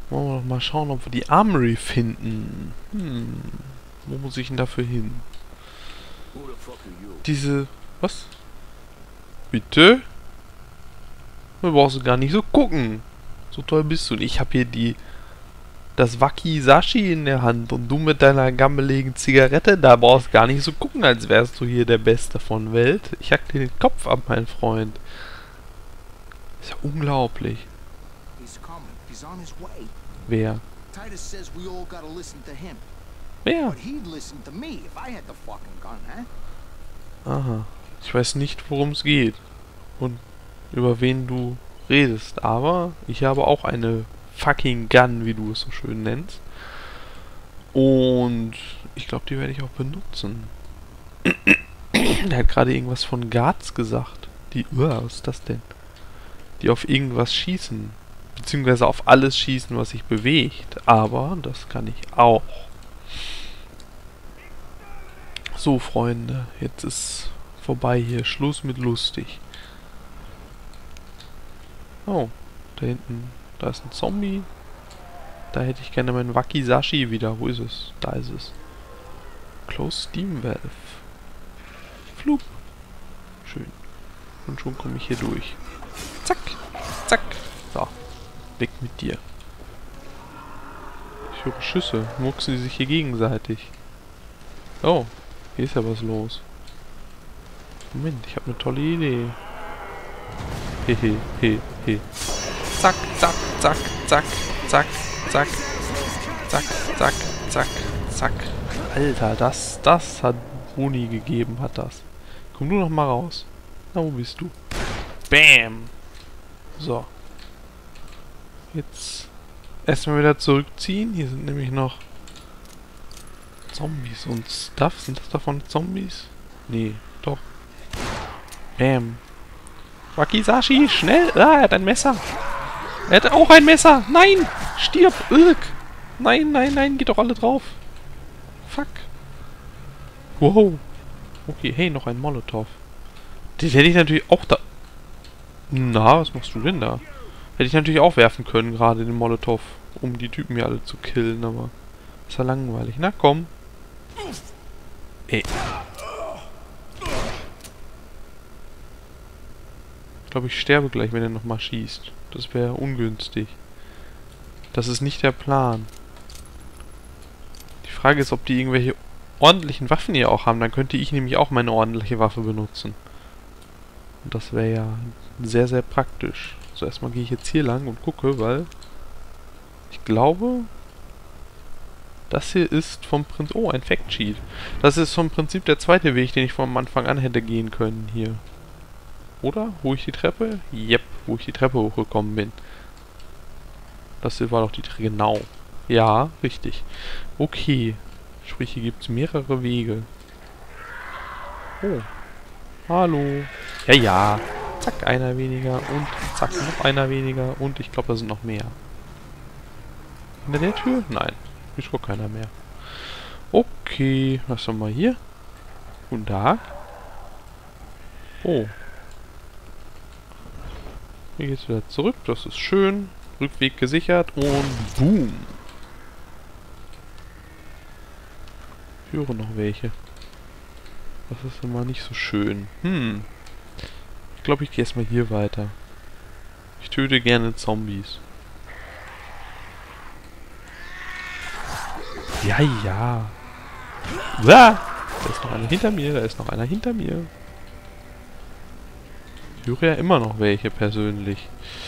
Wollen wir doch mal schauen, ob wir die Armory finden. Wo muss ich denn dafür hin? Diese... Was? Bitte? Du brauchst gar nicht so gucken. So toll bist du. Und ich habe hier das Wakizashi in der Hand und du mit deiner gammeligen Zigarette, da brauchst gar nicht so gucken, als wärst du hier der Beste von Welt. Ich hack dir den Kopf ab, mein Freund. Ist ja unglaublich. Wer? Wer? Aha. Ich weiß nicht, worum es geht. Und über wen du redest. Aber ich habe auch eine fucking Gun, wie du es so schön nennst. Und ich glaube, die werde ich auch benutzen. Der hat gerade irgendwas von Guards gesagt. Was ist das denn? Die auf irgendwas schießen. Beziehungsweise auf alles schießen, was sich bewegt. Aber das kann ich auch. So, Freunde. Jetzt ist vorbei hier. Schluss mit lustig. Oh, da hinten. Da ist ein Zombie. Da hätte ich gerne meinen Wakizashi wieder. Wo ist es? Da ist es. Close Steam Valve. Flup. Schön. Und schon komme ich hier durch. Zack. Zack. So. Weg mit dir. Ich höre Schüsse. Mucksen die sich hier gegenseitig. Oh. Hier ist ja was los. Moment, ich habe eine tolle Idee. Hehe, he, he. Zack, zack, zack, zack, zack, zack, zack, zack, zack, zack. Alter, das hat Boni gegeben, hat das. Komm du noch mal raus. Na, wo bist du? Bam! So. Jetzt erstmal wieder zurückziehen. Hier sind nämlich noch Zombies und Stuff. Sind das davon Zombies? Nee, doch. Bam. Wakizashi, schnell! Ah, er hat ein Messer. Er hat auch ein Messer. Nein! Stirb! Irk! Nein, nein, nein, geht doch alle drauf. Fuck. Wow. Okay, hey, noch ein Molotow. Den hätte ich natürlich auch da... Na, was machst du denn da? Hätte ich natürlich auch werfen können, gerade den Molotow, um die Typen hier alle zu killen, aber... Ist ja langweilig. Na, komm. Ey. Ich glaube, ich sterbe gleich, wenn er nochmal schießt. Das wäre ungünstig. Das ist nicht der Plan. Die Frage ist, ob die irgendwelche ordentlichen Waffen hier auch haben. Dann könnte ich nämlich auch meine ordentliche Waffe benutzen. Und das wäre ja sehr, sehr praktisch. So, erstmal gehe ich jetzt hier lang und gucke, weil... Ich glaube... Das hier ist vom Prinzip... Oh, ein Factsheet. Das ist vom Prinzip der zweite Weg, den ich vom Anfang an hätte gehen können hier. Oder? Wo ich die Treppe? Yep, wo ich die Treppe hochgekommen bin. Das hier war doch die Treppe. Genau. Ja, richtig. Okay. Sprich, hier gibt es mehrere Wege. Oh. Hallo. Ja, ja. Zack, einer weniger. Und zack, noch einer weniger. Und ich glaube, da sind noch mehr. Hinter der Tür? Nein. Hier ist gar keiner mehr. Okay. Was haben wir hier? Guten Tag. Oh. Hier geht's wieder zurück. Das ist schön. Rückweg gesichert. Und boom. Ich höre noch welche. Das ist immer nicht so schön. Ich glaube, ich gehe erstmal hier weiter. Ich töte gerne Zombies. Ja, ja. Da ist noch einer hinter mir. Da ist noch einer hinter mir. Ich höre ja immer noch welche persönlich.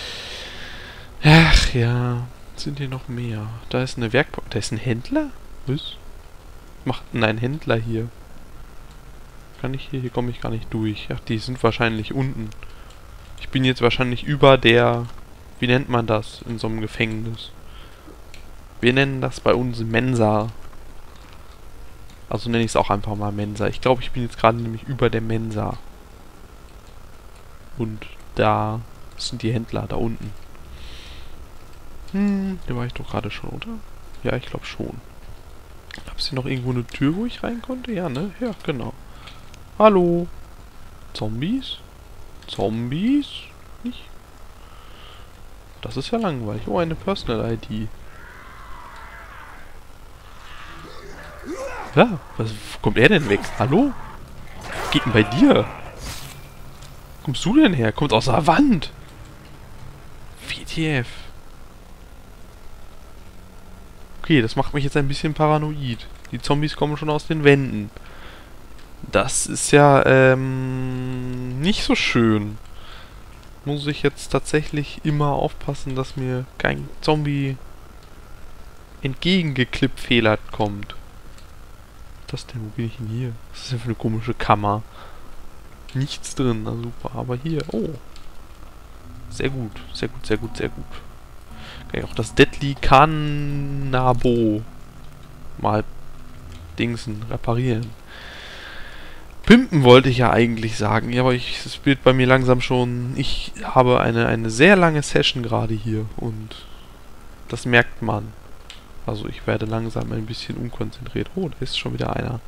Ach ja. Sind hier noch mehr? Da ist eine Werkbank. Da ist ein Händler? Was? Macht denn ein Händler hier? Kann ich hier? Hier komme ich gar nicht durch. Ach, die sind wahrscheinlich unten. Ich bin jetzt wahrscheinlich über der... Wie nennt man das in so einem Gefängnis? Wir nennen das bei uns Mensa. Also nenne ich es auch einfach mal Mensa. Ich glaube, ich bin jetzt gerade nämlich über der Mensa. Und da sind die Händler, da unten. Da war ich doch gerade schon, oder? Ja, ich glaube schon. Gab es hier noch irgendwo eine Tür, wo ich rein konnte? Ja, ne? Ja, genau. Hallo? Zombies? Zombies? Nicht? Das ist ja langweilig. Oh, eine Personal ID. Ja, wo kommt er denn weg? Hallo? Was geht denn bei dir? Wo kommst du denn her? Kommt aus der Wand. WTF. Okay, das macht mich jetzt ein bisschen paranoid. Die Zombies kommen schon aus den Wänden. Das ist ja, nicht so schön. Muss ich jetzt tatsächlich immer aufpassen, dass mir kein Zombie entgegengeklippt-fehlt kommt. Was ist das denn? Wo bin ich denn hier? Was ist denn für eine komische Kammer? Nichts drin, na super. Aber hier, oh. Sehr gut, sehr gut, sehr gut, sehr gut. Kann ich auch das Deadly Cannabo mal Dingsen reparieren. Pimpen wollte ich ja eigentlich sagen, ja, aber es wird bei mir langsam schon... Ich habe eine sehr lange Session gerade hier und das merkt man. Also ich werde langsam ein bisschen unkonzentriert. Oh, da ist schon wieder einer.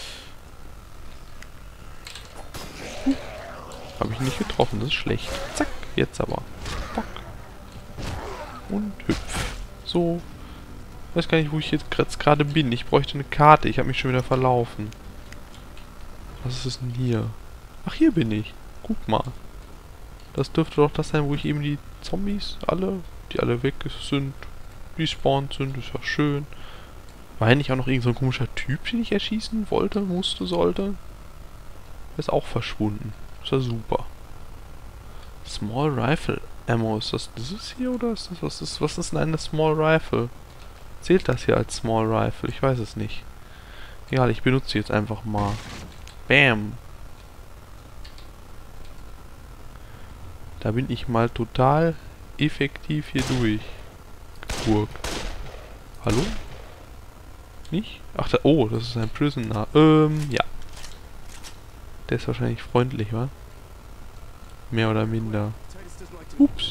Habe ich nicht getroffen, das ist schlecht. Zack, jetzt aber. Bock. Und hüpf. So. Ich weiß gar nicht, wo ich jetzt gerade bin. Ich bräuchte eine Karte. Ich habe mich schon wieder verlaufen. Was ist denn hier? Ach, hier bin ich. Guck mal. Das dürfte doch das sein, wo ich eben die Zombies die alle weg sind, respawned sind. Ist ja schön. War ja nicht auch noch irgend so ein komischer Typ, den ich erschießen wollte, musste, sollte? Der ist auch verschwunden. Ist ja super. Small Rifle Ammo. Ist das dieses hier oder ist das was ist denn eine Small Rifle? Zählt das hier als Small Rifle? Ich weiß es nicht. Egal, ich benutze sie jetzt einfach mal. Bam. Da bin ich mal total effektiv hier durchgegurkt. Hallo? Nicht? Ach, oh, das ist ein Prisoner. Ja. Der ist wahrscheinlich freundlich, wa? Mehr oder minder. Ups.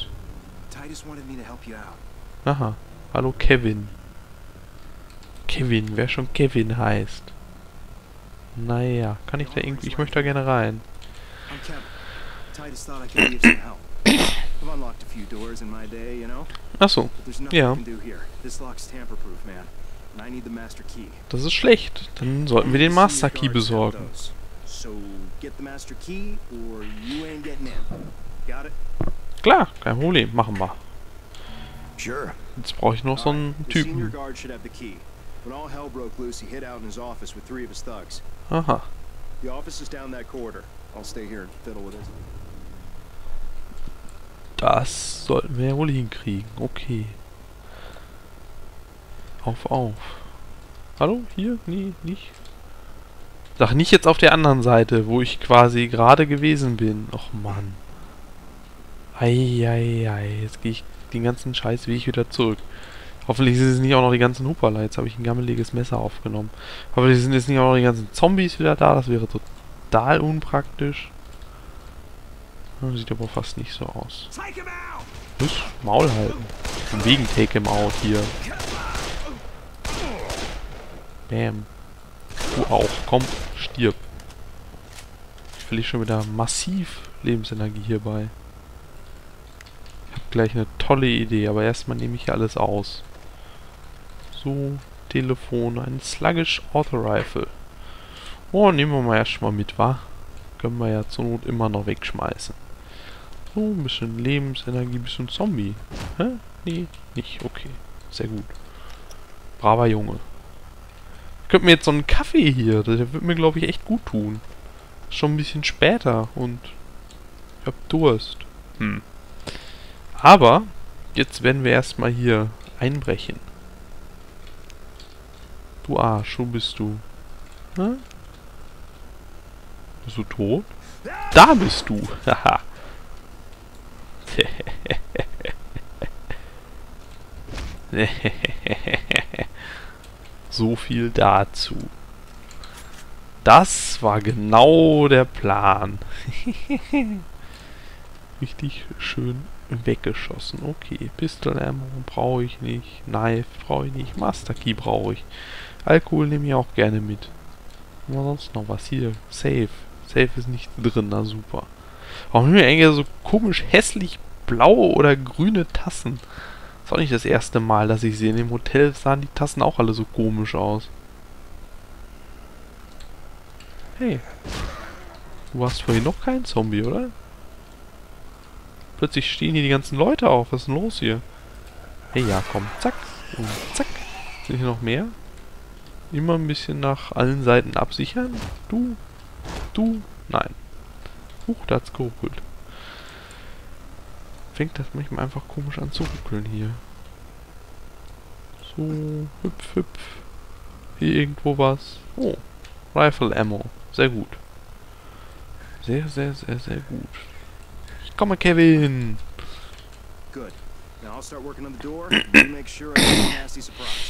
Aha. Hallo, Kevin. Kevin, wer schon Kevin heißt. Naja, kann ich da irgendwie... Ich möchte da gerne rein. Achso, ja. Das ist schlecht. Dann sollten wir den Master Key besorgen. Klar, kein Problem. Machen wir. Jetzt brauche ich noch so einen Typen. Aha. Das sollten wir ja wohl hinkriegen. Okay. Auf. Hallo? Hier? Nee, nicht. Sag nicht jetzt auf der anderen Seite, wo ich quasi gerade gewesen bin. Och Mann. Eieiei. Jetzt gehe ich den ganzen Scheißweg wieder zurück. Hoffentlich sind es nicht auch noch die ganzen Hupala. Jetzt habe ich ein gammeliges Messer aufgenommen. Hoffentlich sind jetzt nicht auch noch die ganzen Zombies wieder da. Das wäre total unpraktisch. Sieht aber fast nicht so aus. Was? Maul halten. Von wegen Take him out hier. Bam. Du auch. Komm, stirb. Ich verliere schon wieder massiv Lebensenergie hierbei. Ich habe gleich eine tolle Idee, aber erstmal nehme ich hier alles aus. So, Telefon, ein Sluggish Auto Rifle. Oh, nehmen wir mal erstmal mit, wa? Können wir ja zur Not immer noch wegschmeißen. So, ein bisschen Lebensenergie, ein bisschen Zombie. Hä? Nee, nicht. Okay. Sehr gut. Braver Junge. Ich könnte mir jetzt so einen Kaffee hier, der wird mir, glaube ich, echt gut tun. Ist schon ein bisschen später und ich hab Durst. Aber, jetzt werden wir erstmal hier einbrechen. Du Arsch, wo bist du? Hä? Bist du tot? Da bist du! Haha. So viel dazu. Das war genau der Plan. Richtig schön weggeschossen. Okay, Pistol Ammo brauche ich nicht. Knife brauche ich nicht. Master Key brauche ich. Alkohol nehme ich auch gerne mit. Was sonst noch was? Hier, Safe. Safe ist nicht drin, na super. Warum haben wir eigentlich so komisch hässlich blaue oder grüne Tassen? Das ist auch nicht das erste Mal, dass ich sehe. In dem Hotel sahen die Tassen auch alle so komisch aus. Hey. Du warst vorhin noch kein Zombie, oder? Plötzlich stehen hier die ganzen Leute auf. Was ist denn los hier? Hey, ja, komm. Zack. Und zack. Sind hier noch mehr? Immer ein bisschen nach allen Seiten absichern. Du. Du. Nein. Huch, da hat's geruckelt. Fängt das manchmal einfach komisch an zu ruckeln hier. So. Hüpf, hüpf. Hier irgendwo was. Oh. Rifle Ammo. Sehr gut. Sehr, sehr, sehr, sehr gut. Ich komme, Kevin. Good. Now I'll start working on the door. You make sure I get a nasty surprise.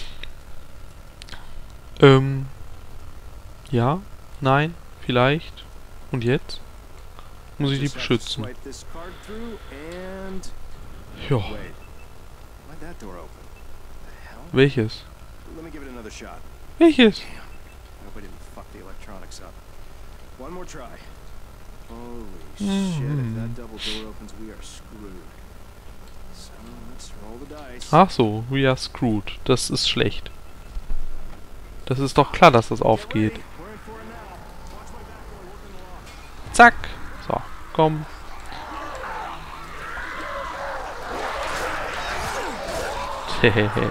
Ja, nein, vielleicht. Und jetzt? Muss ich die Just have to beschützen? swipe this card through and Ja, wait. Why'd that door open? The hell? welches? Let me give it another shot. Welches? I hope I didn't fuck the electronics up. One more try. Holy shit, if that double door opens, we are screwed. So, let's roll the dice. Ach so, we are screwed. Das ist schlecht. Das ist doch klar, dass das aufgeht. We're in for it now. Watch my back door, working the lock. Zack. So, komm. Hehehe.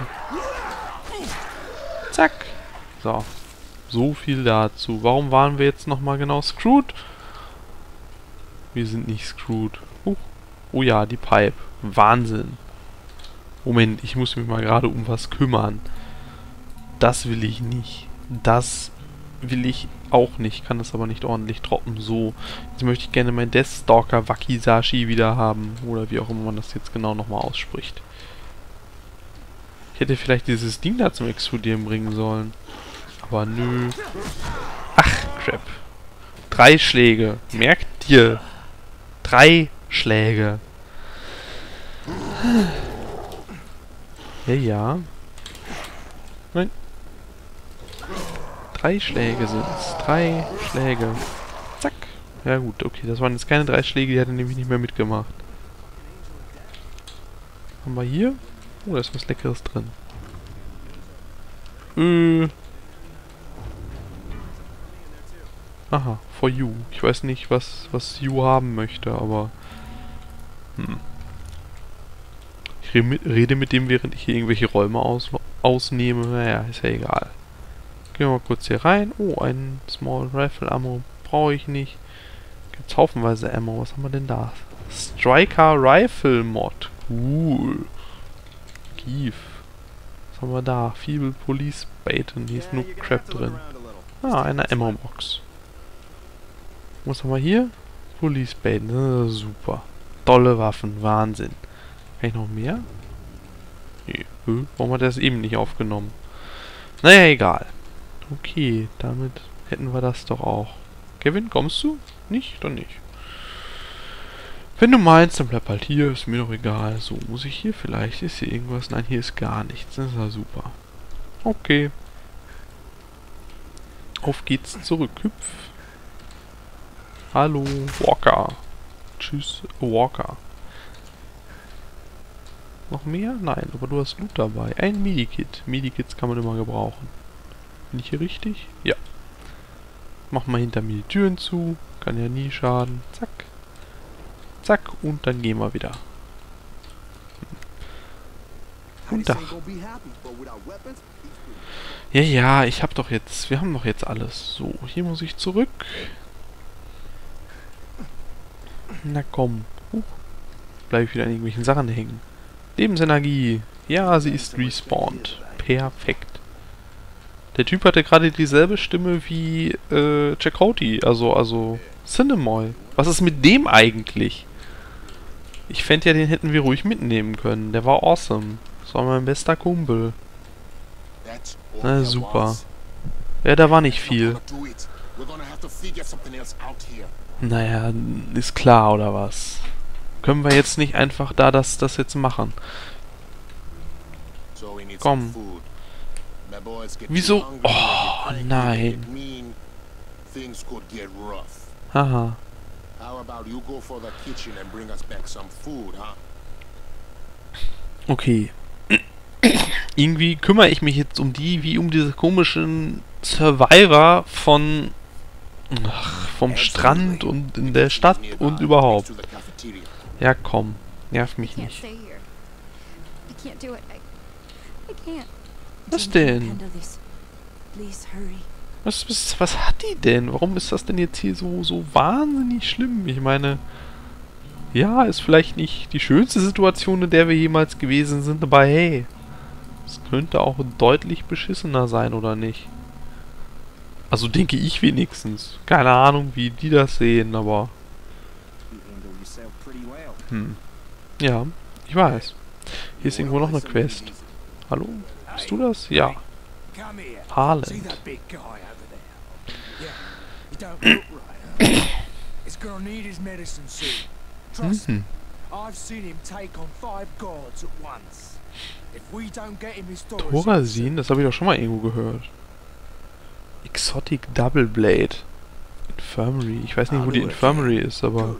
Zack. So. So viel dazu. Warum waren wir jetzt nochmal genau screwed? Wir sind nicht screwed. Oh ja, die Pipe. Wahnsinn. Moment, ich muss mich mal gerade um was kümmern. Das will ich nicht. Das will ich auch nicht. Kann das aber nicht ordentlich droppen. So. Jetzt möchte ich gerne mein Deathstalker Wakizashi wieder haben. Oder wie auch immer man das jetzt genau nochmal ausspricht. Ich hätte vielleicht dieses Ding da zum Explodieren bringen sollen. Aber nö. Ach, Crap. 3 Schläge. Merkt ihr? 3 Schläge. Ja, ja. Nein. 3 Schläge sind's. 3 Schläge. Zack. Ja gut, okay. Das waren jetzt keine 3 Schläge, die hat er nämlich nicht mehr mitgemacht. Haben wir hier? Oh, da ist was Leckeres drin. Aha, for you. Ich weiß nicht, was you haben möchte, aber... Ich rede mit dem, während ich hier irgendwelche Räume ausnehme. Naja, ist ja egal. Gehen wir mal kurz hier rein. Oh, ein Small Rifle Ammo brauche ich nicht. Gibt's haufenweise Ammo. Was haben wir denn da? Striker Rifle Mod. Cool. Kief. Was haben wir da? Feeble Police Baton. Hier ist nur Crap drin. Ah, eine Ammo-Box. Was haben wir hier? Police Baton. Super. Tolle Waffen. Wahnsinn. Kann ich noch mehr? Nee. Warum hat er es eben nicht aufgenommen? Naja, egal. Okay, damit hätten wir das doch auch. Kevin, kommst du? Nicht? Dann nicht. Wenn du meinst, dann bleib halt hier. Ist mir doch egal. So, muss ich hier vielleicht? Ist hier irgendwas? Nein, hier ist gar nichts. Das ist ja super. Okay. Auf geht's zurück. Hüpf. Hallo, Walker. Tschüss, Walker. Noch mehr? Nein, aber du hast Loot dabei. Ein Medikit. Medikits kann man immer gebrauchen. Bin ich hier richtig? Ja. Mach mal hinter mir die Türen zu. Kann ja nie schaden. Zack. Zack. Und dann gehen wir wieder. Guten Tag. Ja, ja, ich hab doch jetzt... Wir haben doch jetzt alles. So, hier muss ich zurück. Na komm. Bleibe ich wieder an irgendwelchen Sachen hängen. Lebensenergie. Ja, sie ist respawned. Perfekt. Der Typ hatte gerade dieselbe Stimme wie Chakotay, also Cinemoy. Was ist mit dem eigentlich? Ich fände ja, den hätten wir ruhig mitnehmen können. Der war awesome. Das war mein bester Kumpel. Na super. Ja, da war nicht viel. Naja, ist klar, oder was? Können wir jetzt nicht einfach da das jetzt machen? Komm. Wieso? Oh, nein. Haha. Okay. Irgendwie kümmere ich mich jetzt um die, wie um diese komischen Survivor von Ach, vom Strand und in der Stadt und überhaupt. Ja, komm. Nerv mich nicht. Was denn? Was hat die denn? Warum ist das denn jetzt hier so wahnsinnig schlimm? Ich meine, ja, ist vielleicht nicht die schönste Situation, in der wir jemals gewesen sind, aber hey, es könnte auch deutlich beschissener sein, oder nicht? Also denke ich wenigstens. Keine Ahnung, wie die das sehen, aber... Ja, ich weiß. Hier ist irgendwo noch eine Quest. Hallo? Bist du das? Ja. Harland. Thorazin? Das habe ich doch schon mal irgendwo gehört. Exotic Double Blade. Infirmary. Ich weiß nicht, wo die Infirmary ist, aber...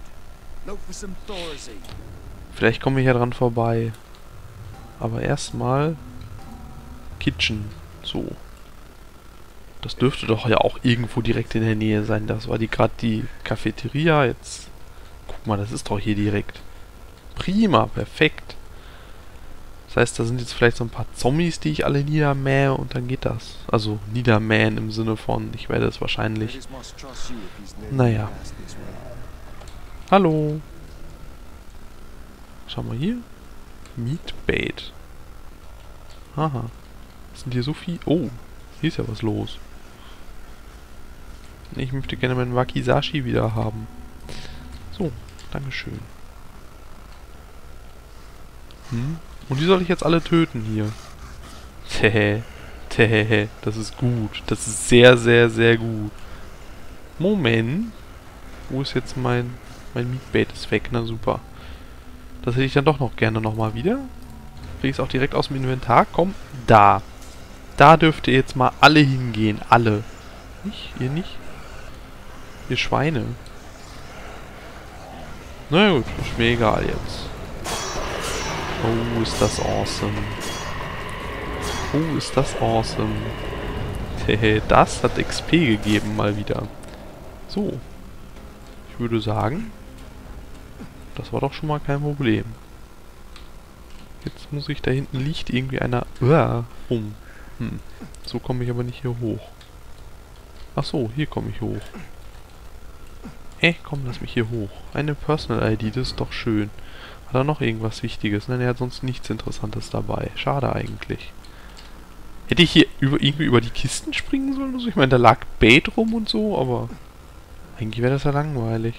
Vielleicht komme ich ja dran vorbei. Aber erstmal... Kitchen. So. Das dürfte doch ja auch irgendwo direkt in der Nähe sein. Das war gerade die Cafeteria. Jetzt... Guck mal, das ist doch hier direkt. Prima, perfekt. Das heißt, da sind jetzt vielleicht so ein paar Zombies, die ich alle niedermähe und dann geht das. Also niedermähen im Sinne von, ich werde es wahrscheinlich... Naja. Hallo. Schau mal hier. Meatbait. Aha. Sind hier so viel... Oh, hier ist ja was los. Ich möchte gerne meinen Wakizashi wieder haben. So, dankeschön. Und die soll ich jetzt alle töten hier. Tehehe. Das ist gut. Das ist sehr, sehr, sehr gut. Moment. Wo ist jetzt mein Meatbait ist weg? Na super. Das hätte ich dann doch noch gerne nochmal wieder. Kriege ich es auch direkt aus dem Inventar. Komm, da. Da dürft ihr jetzt mal alle hingehen. Alle. Nicht? Ihr nicht? Ihr Schweine. Na gut, ist mir egal jetzt. Oh, ist das awesome. Oh, ist das awesome. Das hat XP gegeben mal wieder. So. Ich würde sagen, das war doch schon mal kein Problem. Jetzt muss ich, da hinten liegt irgendwie einer rum. So komme ich aber nicht hier hoch. Ach so, hier komme ich hoch. Komm, lass mich hier hoch. Eine Personal ID, das ist doch schön. Hat er noch irgendwas Wichtiges? Nein, er hat sonst nichts Interessantes dabei. Schade eigentlich. Hätte ich hier irgendwie über die Kisten springen sollen oder so? Ich meine, da lag Bait rum und so, aber... Eigentlich wäre das ja langweilig.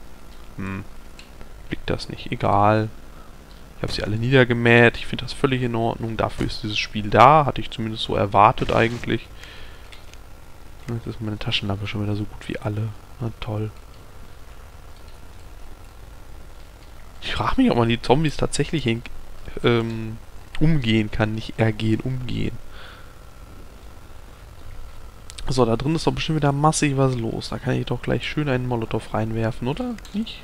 Blickt das nicht. Egal. Ich habe sie alle niedergemäht. Ich finde das völlig in Ordnung. Dafür ist dieses Spiel da. Hatte ich zumindest so erwartet eigentlich. Jetzt ist meine Taschenlampe schon wieder so gut wie alle. Na toll. Ich frage mich, ob man die Zombies tatsächlich umgehen kann. Nicht ergehen, umgehen. So, da drin ist doch bestimmt wieder massig was los. Da kann ich doch gleich schön einen Molotow reinwerfen, oder? Nicht?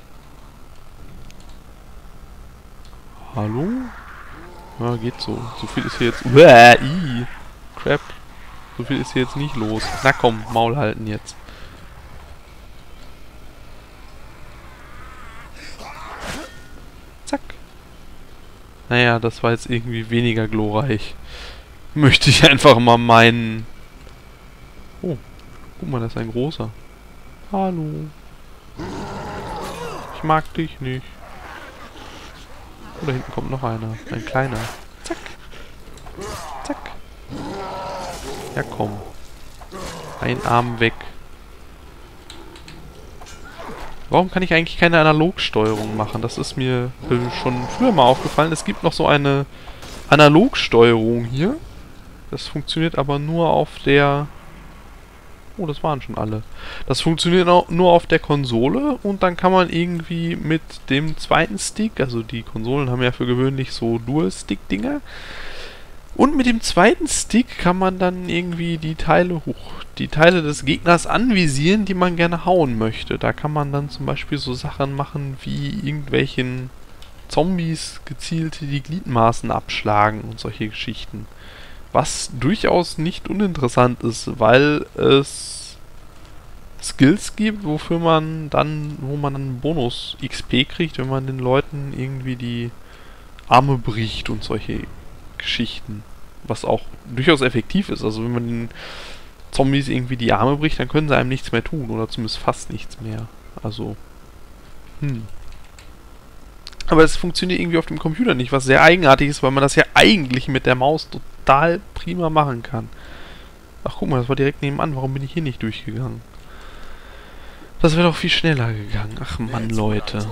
Hallo? Ja, geht so. So viel ist hier jetzt... Crap. So viel ist hier jetzt nicht los. Na komm, Maul halten jetzt. Zack. Naja, das war jetzt irgendwie weniger glorreich. Möchte ich einfach mal meinen... Oh, guck mal, das ist ein großer. Hallo. Ich mag dich nicht. Oh, da hinten kommt noch einer. Ein kleiner. Zack. Zack. Ja, komm. Ein Arm weg. Warum kann ich eigentlich keine Analogsteuerung machen? Das ist mir schon früher mal aufgefallen. Es gibt noch so eine Analogsteuerung hier. Das funktioniert aber nur auf der... Oh, das waren schon alle. Das funktioniert auch nur auf der Konsole und dann kann man irgendwie mit dem zweiten Stick, also die Konsolen haben ja für gewöhnlich so Dual-Stick-Dinger, und mit dem zweiten Stick kann man dann irgendwie die Teile des Gegners anvisieren, die man gerne hauen möchte. Da kann man dann zum Beispiel so Sachen machen wie irgendwelchen Zombies gezielt die Gliedmaßen abschlagen und solche Geschichten. Was durchaus nicht uninteressant ist, weil es Skills gibt, wo man dann Bonus XP kriegt, wenn man den Leuten irgendwie die Arme bricht und solche Geschichten. Was auch durchaus effektiv ist. Also wenn man den Zombies irgendwie die Arme bricht, dann können sie einem nichts mehr tun. Oder zumindest fast nichts mehr. Also, Aber es funktioniert irgendwie auf dem Computer nicht, was sehr eigenartig ist, weil man das ja eigentlich mit der Maus total prima machen kann. Ach, guck mal, das war direkt nebenan. Warum bin ich hier nicht durchgegangen? Das wäre doch viel schneller gegangen. Ach Mann, Leute.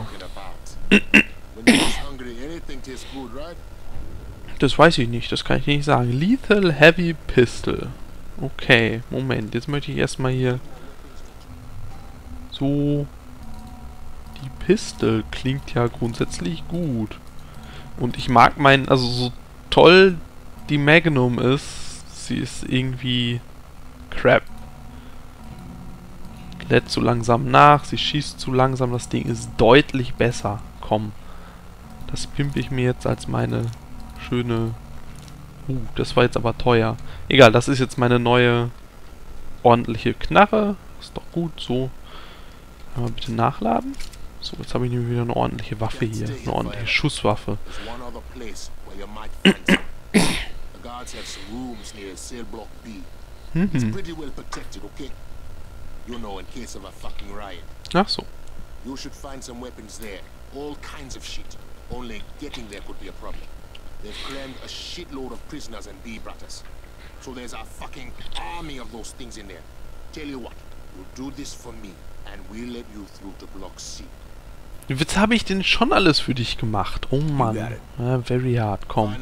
Das weiß ich nicht. Das kann ich nicht sagen. Lethal Heavy Pistol. Okay, Moment. Jetzt möchte ich erstmal hier... So... Die Pistol klingt ja grundsätzlich gut. Und ich mag meinen... Also so toll die Magnum ist, sie ist irgendwie... Crap. Lädt zu langsam nach, sie schießt zu langsam, das Ding ist deutlich besser. Komm. Das pimpe ich mir jetzt als meine schöne... das war jetzt aber teuer. Egal, das ist jetzt meine neue ordentliche Knarre. Ist doch gut, so. Mal bitte nachladen. So, jetzt habe ich nämlich wieder eine ordentliche Waffe hier. Eine ordentliche Schusswaffe. Ach so. You should find some weapons there. All kinds of shit. Only getting there could be a problem. They've claimed a shitload of prisoners and B-brothers. So there's a fucking army of those things in there. Tell you what, you do this for me and we'll let you through to Block C. Was habe ich denn schon alles für dich gemacht? Oh Mann. Ja, very hard, komm.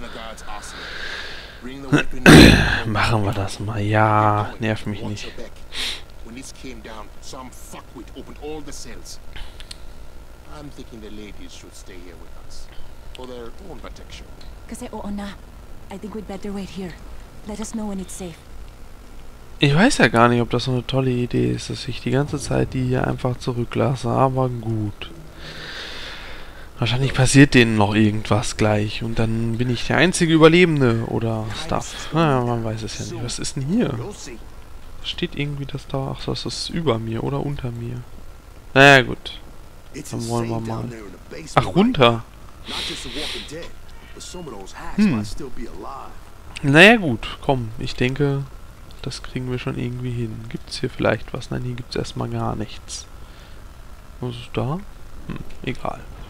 Machen wir das mal. Ja, nerv mich nicht. When this came down, some fuckwit opened all the cells. I'm thinking the ladies should stay here with us. For their own protection. Kasi oo na. I think we'd better wait here. Let us know when it's safe. Ich weiß ja gar nicht, ob das so eine tolle Idee ist, dass ich die ganze Zeit die hier einfach zurücklasse, aber gut. Wahrscheinlich passiert denen noch irgendwas gleich und dann bin ich der einzige Überlebende oder Stuff. Naja, man weiß es ja nicht. Was ist denn hier? Steht irgendwie das da? Ach, das ist über mir oder unter mir. Naja, gut. Dann wollen wir mal. Ach, runter. Naja, gut. Komm, ich denke, das kriegen wir schon irgendwie hin. Gibt's hier vielleicht was? Nein, hier gibt's erstmal gar nichts. Was ist da? Egal.